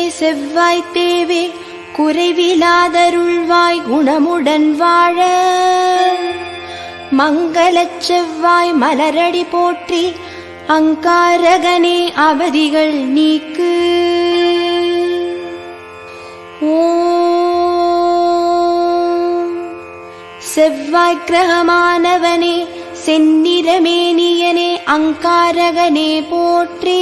செவ்வாய் தேவே குறைவிலாதருள்வாய் குணமுடன் வாழ. மங்களச் செவ்வாய் மலரடி போற்றி அங்காரகனே அவதிகள் நீக்கு. ஓம் செவ்வாய் கிரகமானவனே செந்நிறமேனியனே அங்காரகனே போற்றி.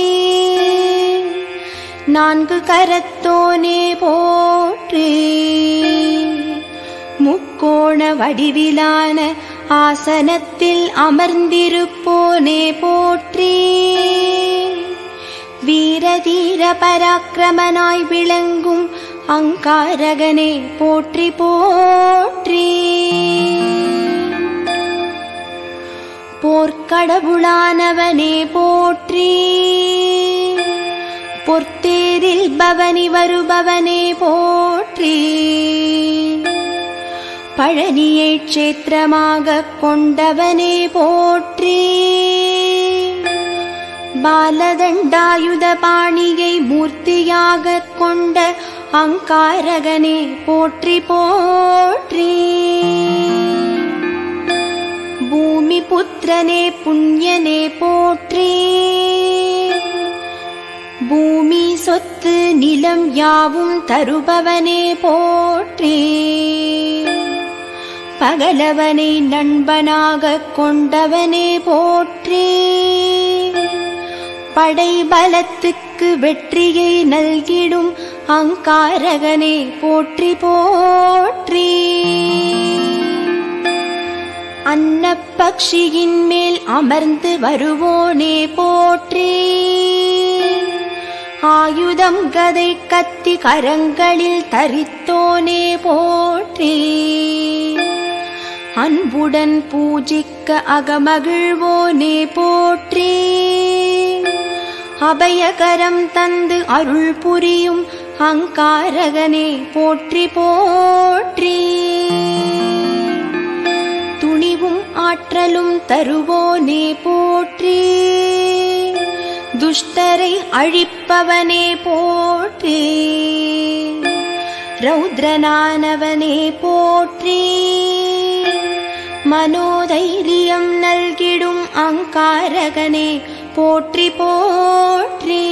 நான்கு கரத்தோனே போற்றி. முக்கோண வடிவிலான ஆசனத்தில் அமர்ந்திருப்போனே போற்றி. வீரதீர பராக்கிரமனாய் விளங்கும் அங்காரகனே போற்றி போற்றி. போர்க்கடவுளானவனே போற்றி. பொற்தேரில் பவனி வருபவனே போற்றி. பழனியை க்ஷேத்திரமாக கொண்டவனே போற்றி. பாலதண்டாயுத பாணியை மூர்த்தியாக கொண்ட அங்காரகனே போற்றி போற்றி. பூமி புத்திரனே புண்ணியனே போற்றி. பூமி சொத்து நிலம் யாவும் தருபவனே போற்றி. பகலவனை நண்பனாக கொண்டவனே போற்றி. படை பலத்துக்கு வெற்றியை நல்கிடும் அங்காரகனே போற்றி போற்றி. அன்னப்பக்ஷியின் மேல் அமர்ந்து வருவோனே போற்றி. ஆயுதம் கதை கத்தி கரங்களில் தரித்தோனே போற்றி. அன்புடன் பூஜிக்க அகமகிழ்வோனே போற்றி. அபயகரம் தந்து அருள் புரியும் அங்காரகனே போற்றி போற்றி. துணிவும் ஆற்றலும் தருவோனே போற்றி. துஷ்டரை அழிப்பவனே போற்றி. ரௌத்ரனானவனே போற்றி. மனோதைரியம் நல்கிடும் அங்காரகனே போற்றி போற்றி.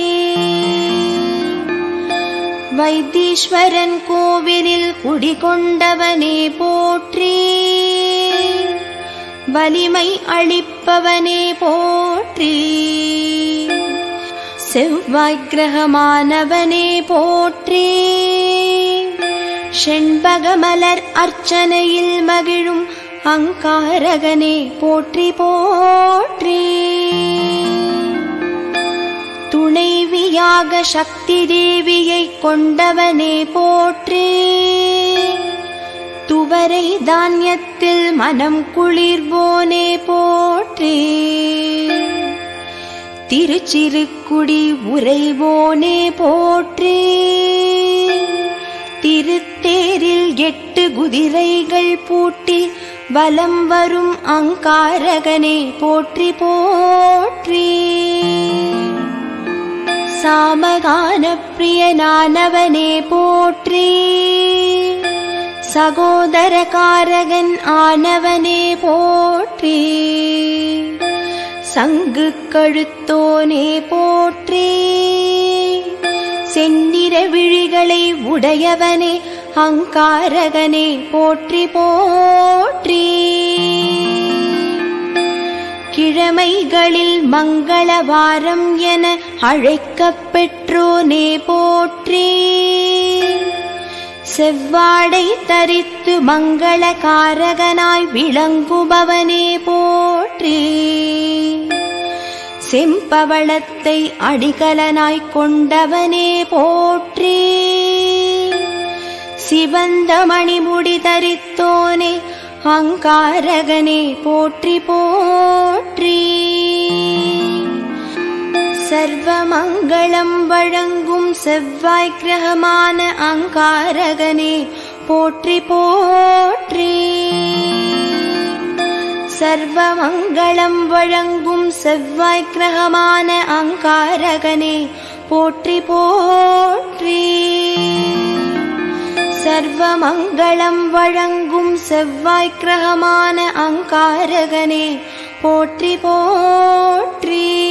வைத்தீஸ்வரன் கோவிலில் குடிகொண்டவனே போற்றி. வலிமை அளிப்பவனே போற்றி. செவ்வாய் கிரகமானவனே போற்றி. செண்பகமலர் அர்ச்சனையில் மகிழும் அங்காரகனே போற்றி போற்றி. துணைவியாக சக்தி தேவியை கொண்டவனே போற்றி. துவரை தானியத்தில் மனம் குளிர்வோனே போற்றி. திருச்சிறுக்குடி உறைவோனே போற்றி. திருத்தேரில் 8 குதிரைகள் பூட்டி வலம் வரும் அங்காரகனே போற்றி போற்றி. சாமகான பிரியனானவனே போற்றி. சகோதரகாரகன் ஆனவனே போற்றி. சங்கு கழுத்தோனே போற்றி. செந்நிற விழிகளை உடையவனே அங்காரகனே போற்றி போற்றி. கிழமைகளில் மங்களவாரம் என அழைக்கப் பெற்றோனே போற்றி. செவ்வாடை தரித்து மங்களகாரகனாய் விளங்குபவனே போற்றி. செம்பவளத்தை அடிகலனாய் கொண்டவனே போற்றி. சிவந்த மணிமுடி தரித்தோனே அங்காரகனே போற்றி போற்றி. சர்வமங்களம் வழங்கும் செவ்வாய் கிரகமான அங்காரகனே போற்றி போற்றி. சர்வமங்களம் வழங்கும் செவ்வாய் கிரகமான அங்காரகனே போற்றி போற்றி. சர்வமங்களம் வழங்கும் செவ்வாய் கிரகமான அங்காரகனே போற்றி போற்றி.